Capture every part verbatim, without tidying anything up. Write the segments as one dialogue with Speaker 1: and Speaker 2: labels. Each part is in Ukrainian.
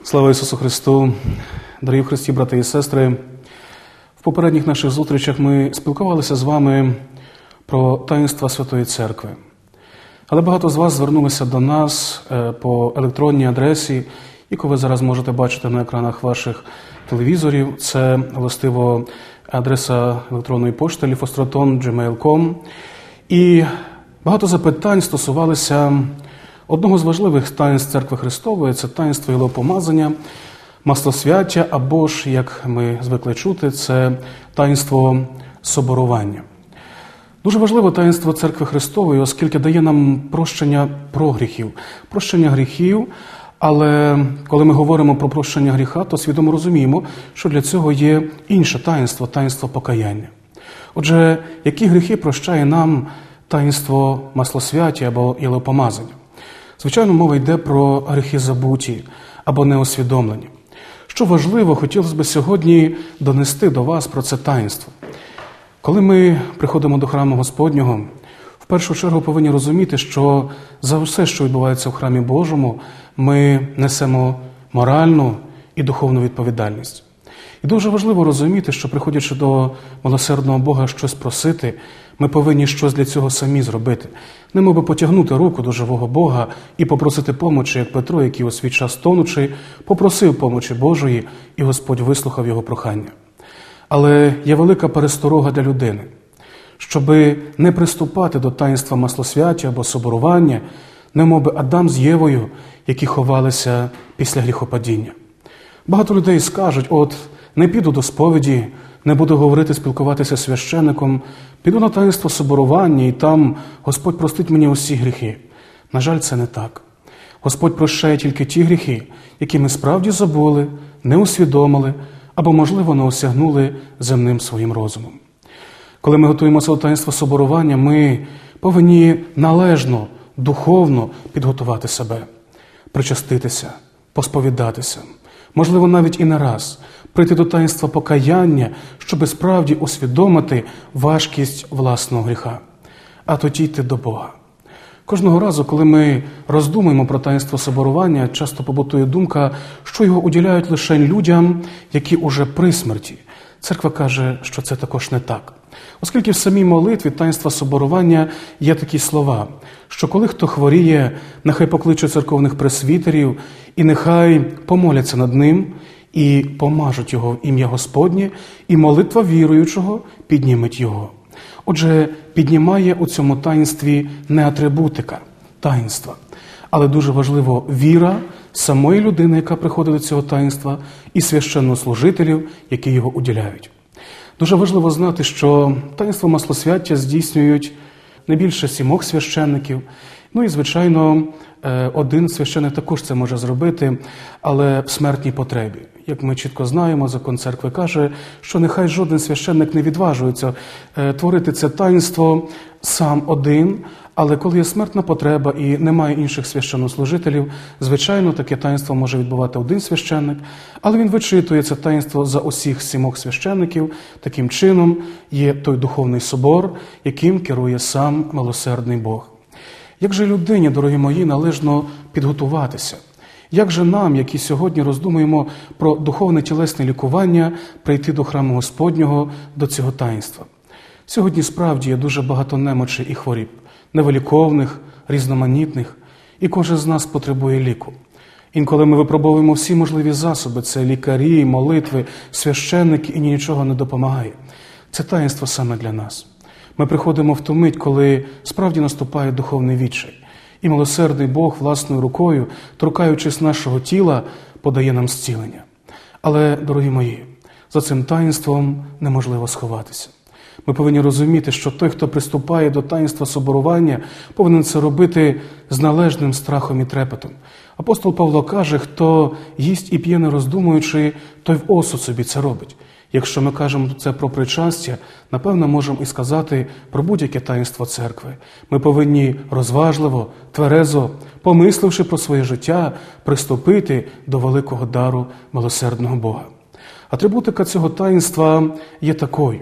Speaker 1: Слава Ісусу Христу! Дорогі в Христі, брати і сестри! В попередніх наших зустрічах ми спілкувалися з вами про таїнства Святої Церкви. Але багато з вас звернулися до нас по електронній адресі, яку ви зараз можете бачити на екранах ваших телевізорів. Це, властиво, адреса електронної пошти ліфостратон крапка джимейл крапка ком. І багато запитань стосувалися одного з важливих таїнств Церкви Христової – це таїнство єлеопомазання, маслосвяття, або ж, як ми звикли чути, це таїнство соборування. Дуже важливе таїнство Церкви Христової, оскільки дає нам прощення прогріхів, прощення гріхів, але коли ми говоримо про прощення гріха, то свідомо розуміємо, що для цього є інше таїнство – таїнство покаяння. Отже, які гріхи прощає нам таїнство маслосвяття або єлеопомазання? Звичайно, мова йде про гріхи забуті або неосвідомлені. Що важливо, хотілося б сьогодні донести до вас про це таїнство. Коли ми приходимо до храму Господнього, в першу чергу повинні розуміти, що за все, що відбувається в храмі Божому, ми несемо моральну і духовну відповідальність. І дуже важливо розуміти, що, приходячи до милосердного Бога щось просити, ми повинні щось для цього самі зробити. Не мов би потягнути руку до живого Бога і попросити помочі, як Петро, який у свій час тонучи, попросив помочі Божої, і Господь вислухав його прохання. Але є велика пересторога для людини, щоби не приступати до таїнства маслосвяття або соборування, не мов би Адам з Євою, які ховалися після гріхопадіння. Багато людей скажуть: от, не піду до сповіді, не буду говорити, спілкуватися з священником, піду на таїнство соборування, і там Господь простить мені усі гріхи. На жаль, це не так. Господь прощає тільки ті гріхи, які ми справді забули, не усвідомили, або, можливо, не осягнули земним своїм розумом. Коли ми готуємося до таїнства соборування, ми повинні належно, духовно підготувати себе, причаститися, посповідатися, можливо, навіть і не раз, прийти до таїнства покаяння, щоби справді усвідомити важкість власного гріха, а тоді йти до Бога. Кожного разу, коли ми роздумуємо про таїнство соборування, часто побутує думка, що його уділяють лише людям, які уже при смерті. Церква каже, що це також не так. Оскільки в самій молитві таїнства соборування є такі слова, що коли хто хворіє, нехай покличе церковних пресвітерів і нехай помоляться над ним і помажуть його в ім'я Господнє, і молитва віруючого підніметь його. Отже, піднімає у цьому таїнстві не атрибутика таїнства, але дуже важливо віра самої людини, яка приходить до цього таїнства, і священнослужителів, які його уділяють. Дуже важливо знати, що таїнство маслосвяття здійснюють не більше сімох священників. Ну і, звичайно, один священник також це може зробити, але в смертній потребі. Як ми чітко знаємо, закон церкви каже, що нехай жоден священник не відважується творити це таїнство сам один, але коли є смертна потреба і немає інших священнослужителів, звичайно, таке таїнство може відбувати один священник, але він вичитує це таїнство за усіх сімох священників. Таким чином є той духовний собор, яким керує сам милосердний Бог. Як же людині, дорогі мої, належно підготуватися? Як же нам, які сьогодні роздумуємо про духовне тілесне лікування, прийти до храму Господнього, до цього таїнства? Сьогодні справді є дуже багато немочей і хворіб, невиліковних, різноманітних, і кожен з нас потребує ліку. Інколи ми випробовуємо всі можливі засоби – це лікарі, молитви, священники, і нічого не допомагає. Це таїнство саме для нас. Ми приходимо в ту мить, коли справді наступає духовний відчай. І милосердний Бог власною рукою, торкаючись нашого тіла, подає нам зцілення. Але, дорогі мої, за цим таїнством неможливо сховатися. Ми повинні розуміти, що той, хто приступає до таїнства соборування, повинен це робити з належним страхом і трепетом. Апостол Павло каже, хто їсть і п'є не роздумуючи, той в осуд собі це робить. Якщо ми кажемо це про причастя, напевно, можемо і сказати про будь-яке таїнство церкви. Ми повинні розважливо, тверезо, помисливши про своє життя, приступити до великого дару милосердного Бога. Атрибутика цього таїнства є такою.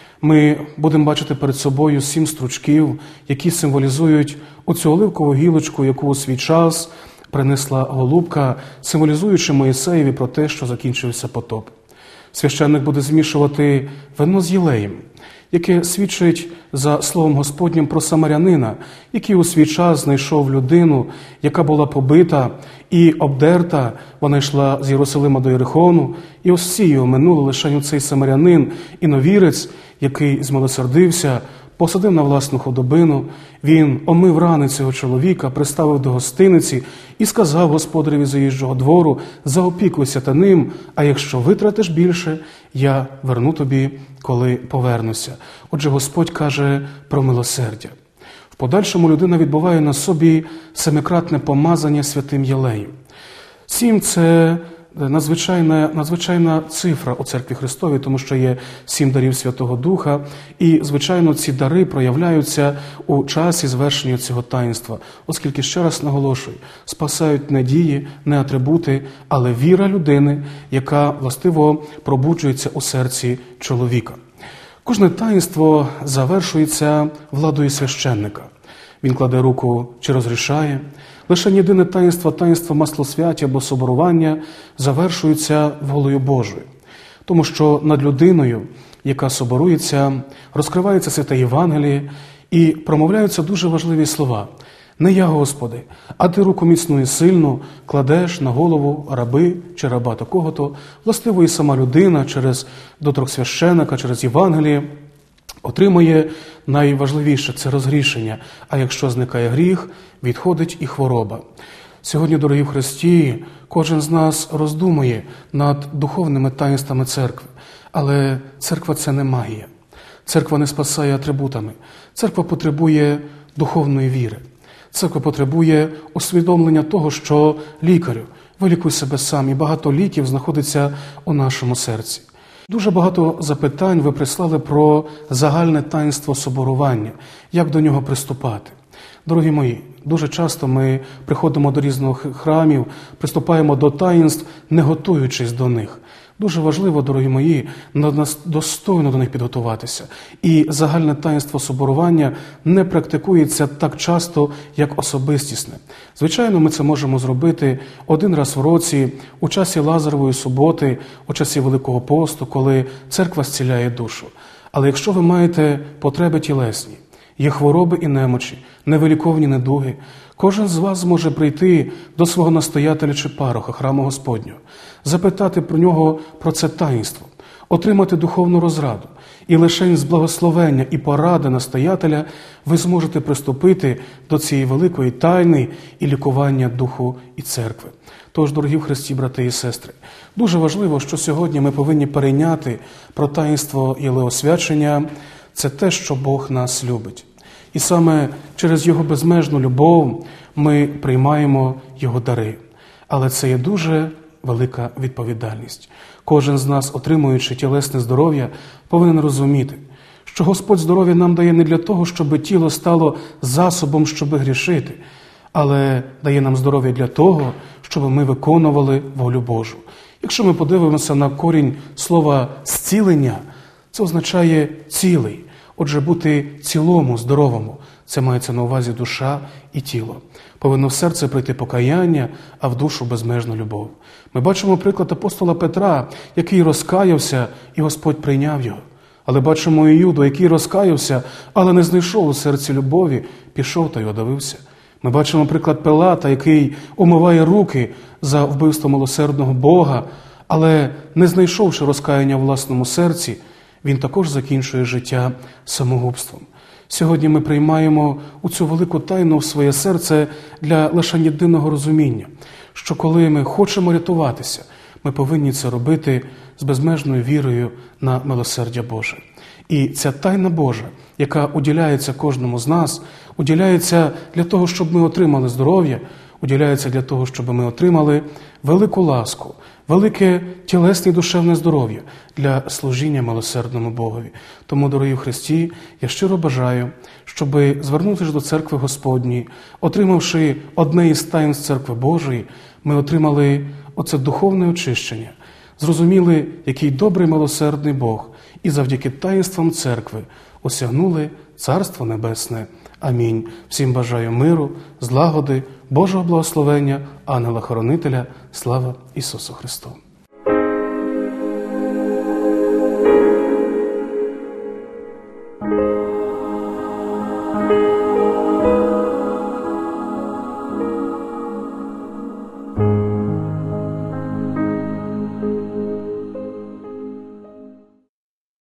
Speaker 1: Ми будемо бачити перед собою сім стручків, які символізують оцю оливкову гілочку, яку у свій час принесла голубка, символізуючи Моїсеєві про те, що закінчився потоп. Священник буде змішувати вино з єлеєм, яке свідчить за словом Господнім про самарянина, який у свій час знайшов людину, яка була побита і обдерта. Вона йшла з Єрусалима до Єрихону, і ось всі його минули, лише цей самарянин, іновірець, який змилосердився, посадив на власну худобину, він омив рани цього чоловіка, приставив до гостиниці і сказав господареві заїжджого двору: заопікуйся та ним, а якщо витратиш більше, я верну тобі, коли повернуся. Отже, Господь каже про милосердя. В подальшому людина відбуває на собі семикратне помазання святим єлеєм. Сім – це надзвичайна, надзвичайна цифра у Церкві Христовій, тому що є сім дарів Святого Духа, і, звичайно, ці дари проявляються у часі звершення цього таїнства, оскільки, ще раз наголошую, спасають не дії, не атрибути, але віра людини, яка властиво пробуджується у серці чоловіка. Кожне таїнство завершується владою священника. Він кладе руку чи розрішає. Лише єдине таїнство, таїнство маслосвяття або соборування, завершується волею Божою. Тому що над людиною, яка соборується, розкривається святе Євангеліє і промовляються дуже важливі слова. «Не я, Господи, а Ти руку міцну і сильну кладеш на голову раби чи раба такого-то». Властиво і сама людина через доторк священика, через Євангеліє отримує найважливіше – це розгрішення, а якщо зникає гріх, відходить і хвороба. Сьогодні, дорогі в Христі, кожен з нас роздумує над духовними таїнствами церкви, але церква – це не магія. Церква не спасає атрибутами. Церква потребує духовної віри. Церква потребує усвідомлення того, що лікарю, вилікуй себе сам, і багато ліків знаходиться у нашому серці. Дуже багато запитань ви прислали про загальне таїнство соборування, як до нього приступати. Дорогі мої, дуже часто ми приходимо до різних храмів, приступаємо до таїнств, не готуючись до них. Дуже важливо, дорогі мої, достойно до них підготуватися. І загальне таїнство соборування не практикується так часто, як особистісне. Звичайно, ми це можемо зробити один раз в році, у часі Лазаревої суботи, у часі Великого посту, коли церква зціляє душу. Але якщо ви маєте потреби тілесні, є хвороби і немочі, невиліковні недуги, кожен з вас зможе прийти до свого настоятеля чи пароха храму Господнього, запитати про нього про це таїнство, отримати духовну розраду. І лише з благословення і поради настоятеля ви зможете приступити до цієї великої тайни і лікування духу і церкви. Тож, дорогі в Христі, брати і сестри, дуже важливо, що сьогодні ми повинні перейняти про таїнство єлеосвячення. Це те, що Бог нас любить. І саме через Його безмежну любов ми приймаємо Його дари. Але це є дуже велика відповідальність. Кожен з нас, отримуючи тілесне здоров'я, повинен розуміти, що Господь здоров'я нам дає не для того, щоб тіло стало засобом, щоб грішити, але дає нам здоров'я для того, щоб ми виконували волю Божу. Якщо ми подивимося на корінь слова «зцілення», це означає «цілий». Отже, бути цілому, здоровому – це мається на увазі душа і тіло. Повинно в серце прийти покаяння, а в душу безмежну любов. Ми бачимо приклад апостола Петра, який розкаявся, і Господь прийняв його. Але бачимо і Юду, який розкаявся, але не знайшов у серці любові, пішов та й одавився. Ми бачимо приклад Пилата, який умиває руки за вбивство милосердного Бога, але не знайшовши розкаяння в власному серці, він також закінчує життя самогубством. Сьогодні ми приймаємо у цю велику тайну в своє серце для лише єдиного розуміння, що коли ми хочемо рятуватися, ми повинні це робити з безмежною вірою на милосердя Боже. І ця тайна Божа, яка уділяється кожному з нас, уділяється для того, щоб ми отримали здоров'я, уділяється для того, щоб ми отримали велику ласку, велике тілесне і душевне здоров'я для служіння милосердному Богові. Тому, дорогі в Христі, я щиро бажаю, щоб звернутися до Церкви Господньої, отримавши одне із таїнств Церкви Божої, ми отримали оце духовне очищення, зрозуміли, який добрий милосердний Бог, і завдяки таїнствам Церкви осягнули Царство Небесне. Амінь. Всім бажаю миру, злагоди, Божого благословення, ангела-хоронителя. Слава Ісусу Христу!